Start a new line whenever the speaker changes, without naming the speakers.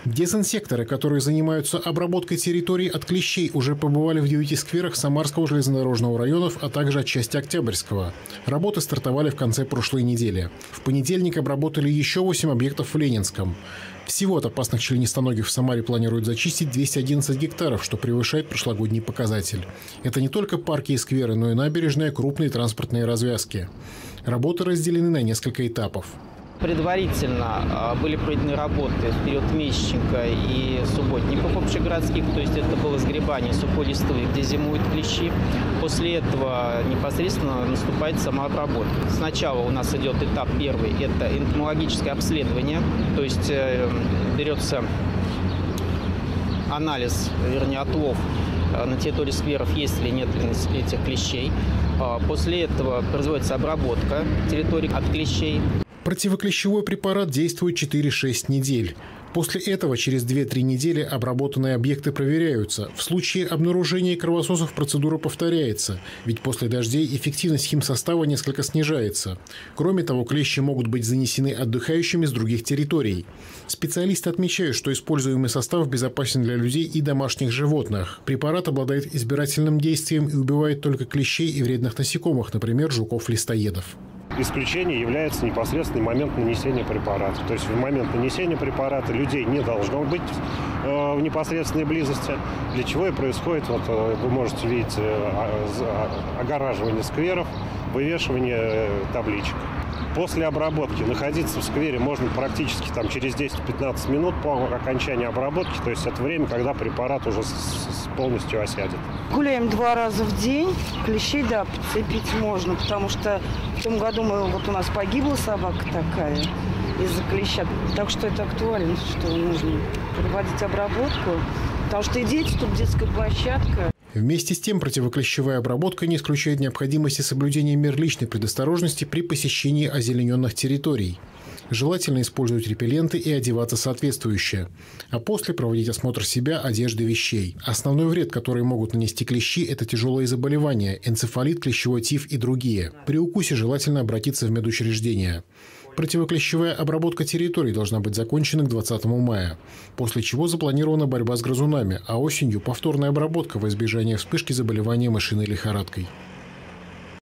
Дезинсекторы, которые занимаются обработкой территорий от клещей, уже побывали в 9 скверах Самарского железнодорожного районов, а также отчасти Октябрьского. Работы стартовали в конце прошлой недели. В понедельник обработали еще 8 объектов в Ленинском. Всего от опасных членистоногих в Самаре планируют зачистить 211 гектаров, что превышает прошлогодний показатель. Это не только парки и скверы, но и набережные, крупные транспортные развязки. Работы разделены на несколько этапов.
Предварительно были проведены работы в период Мещенко и Субботников общегородских, то есть это было сгребание сухой листвы, где зимуют клещи. После этого непосредственно наступает сама обработка. Сначала у нас идет этап первый, это энтомологическое обследование, то есть берется анализ, вернее отлов на территории скверов, есть или нет этих клещей. После этого производится обработка территории от клещей.
Противоклещевой препарат действует 4-6 недель. После этого через 2-3 недели обработанные объекты проверяются. В случае обнаружения кровососов процедура повторяется, ведь после дождей эффективность химсостава несколько снижается. Кроме того, клещи могут быть занесены отдыхающими с других территорий. Специалисты отмечают, что используемый состав безопасен для людей и домашних животных. Препарат обладает избирательным действием и убивает только клещей и вредных насекомых, например, жуков-листоедов.
Исключением является непосредственный момент нанесения препарата. То есть в момент нанесения препарата людей не должно быть в непосредственной близости, для чего и происходит, вот вы можете видеть, огораживание скверов, вывешивание табличек. После обработки находиться в сквере можно практически через 10-15 минут по окончании обработки, то есть это время, когда препарат уже полностью осядет.
Гуляем 2 раза в день. Клещей, да, подцепить можно, потому что в том году у нас погибла собака такая из-за клеща. Так что это актуально, что нужно проводить обработку, потому что и дети, тут детская площадка.
Вместе с тем, противоклещевая обработка не исключает необходимости соблюдения мер личной предосторожности при посещении озелененных территорий. Желательно использовать репелленты и одеваться соответствующе. А после проводить осмотр себя, одежды, вещей. Основной вред, который могут нанести клещи, это тяжелые заболевания, энцефалит, клещевой тиф и другие. При укусе желательно обратиться в медучреждение. Противоклещевая обработка территорий должна быть закончена к 20 мая, после чего запланирована борьба с грызунами, а осенью повторная обработка во избежание вспышки заболевания мышиной лихорадкой.